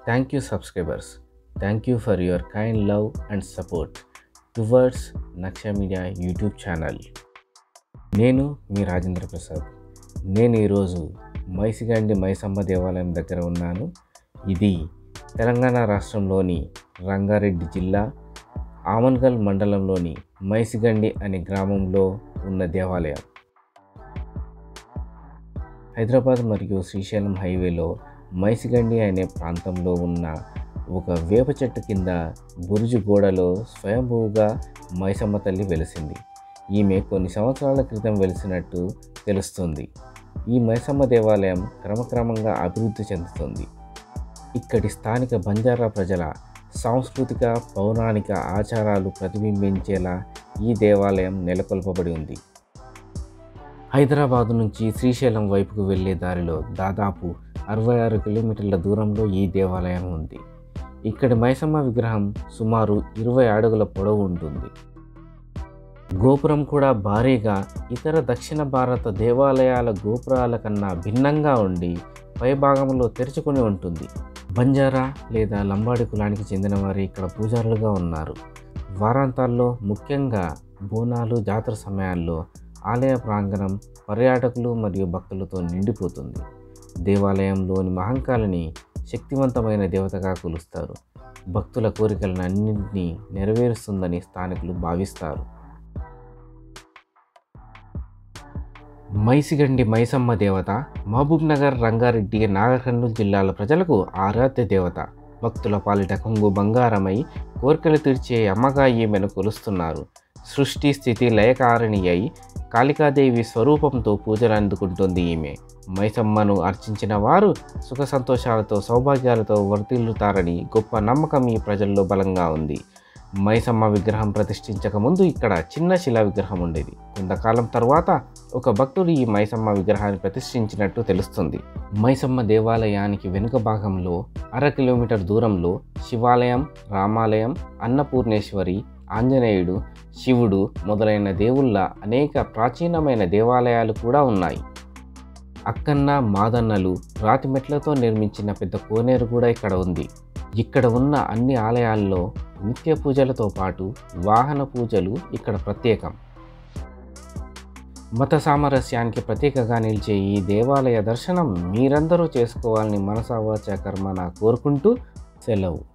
Thank you, subscribers. Thank you for your kind love and support towards Naksha Media YouTube channel. నేను మీ రాజేంద్ర ప్రసాద్. నేను ఈరోజు మైసిగండి మైసమ్మ దేవాలయం దగ్గర ఉన్నాను. ఇది తెలంగాణ రాష్ట్రంలోని రంగారెడ్డి జిల్లా ఆమన్గల్ మండలంలోని మైసిగండి అనే గ్రామంలో ఉన్న దేవాలయం. హైదరాబాద్ మరియు శ్రీశైలం హైవేలో మైసిగండి అనే ప్రాంతంలో ఉన్న ఒక వేప చెట్టు కింద బురుజు గోడలో స్వయంభూగా మైసమ్మ తల్లి వెలిసింది. ఈమె కొన్ని సంవత్సరాల క్రితం వెలిసినట్టు తెలుస్తుంది. ఈ మైసమ్మ దేవాలయం క్రమక్రమంగా అభివృద్ధి చెందుతుంది. ఇక్కడి స్థానిక బంజారా ప్రజల సాంస్కృతిక పౌరాణిక ఆచారాలు ప్రతిబింబించేలా ఈ దేవాలయం నెలకొల్పబడి ఉంది. హైదరాబాదు నుంచి శ్రీశైలం వైపుకు వెళ్ళే దారిలో దాదాపు 66 కిలోమీటర్ల దూరంలో ఈ దేవాలయం ఉంది. ఇక్కడి మైసమ్మ విగ్రహం సుమారు 20 అడుగుల పొడవు ఉంటుంది. గోపురం కూడా భారీగా ఇతర దక్షిణ భారత దేవాలయాల గోపురాల కన్నా భిన్నంగా ఉండి పైభాగంలో తెరుచుకొని ఉంటుంది. బంజారా లేదా లంబాడి కులానికి చెందిన వారు ఇక్కడ పూజారులుగా ఉన్నారు. వారాంతాల్లో ముఖ్యంగా బోనాలు జాతర సమయాల్లో ఆలయ ప్రాంగణం పర్యాటకులు మరియు భక్తులతో నిండిపోతుంది. దేవాలయంలోని మహంకాళిని శక్తివంతమైన దేవతగా కొలుస్తారు. భక్తుల కోరికలను అన్నింటినీ నెరవేరుస్తుందని స్థానికులు భావిస్తారు. మైసిగండి మైసమ్మ దేవత మహబూబ్ నగర్, రంగారెడ్డి, నాగర్ కర్నూలు జిల్లాల ప్రజలకు ఆరాధ్య దేవత. భక్తుల పాలిట కొంగు బంగారమై కోరికలు తీర్చే అమ్మగా ఈమెను కొలుస్తున్నారు. సృష్టి స్థితి లయకారిణి అయి కాళికాదేవి స్వరూపంతో పూజలు అందుకుంటుంది ఈమె. మైసమ్మను అర్చించిన వారు సుఖ సంతోషాలతో సౌభాగ్యాలతో వర్ధిల్లుతారని గొప్ప నమ్మకం ఈ ప్రజల్లో బలంగా ఉంది. మైసమ్మ విగ్రహం ప్రతిష్ఠించక ముందు ఇక్కడ చిన్న శిలా విగ్రహం ఉండేది. కొంతకాలం తర్వాత ఒక భక్తుడు ఈ మైసమ్మ విగ్రహాన్ని ప్రతిష్ఠించినట్టు తెలుస్తుంది. మైసమ్మ దేవాలయానికి వెనుక భాగంలో 1/2 కిలోమీటర్ దూరంలో శివాలయం, రామాలయం, అన్నపూర్ణేశ్వరి, ఆంజనేయుడు, శివుడు మొదలైన దేవుళ్ళ అనేక ప్రాచీనమైన దేవాలయాలు కూడా ఉన్నాయి. అక్కన్న మాదన్నలు రాతి మెట్లతో నిర్మించిన పెద్ద కోనేరు కూడా ఇక్కడ ఉంది. ఇక్కడ ఉన్న అన్ని ఆలయాల్లో నిత్య పూజలతో పాటు వాహన పూజలు ఇక్కడ ప్రత్యేకం. మత సామరస్యానికి ప్రతీకగా నిలిచే ఈ దేవాలయ దర్శనం మీరందరూ చేసుకోవాలని మనసా వాచా కర్మన కోరుకుంటూ సెలవు.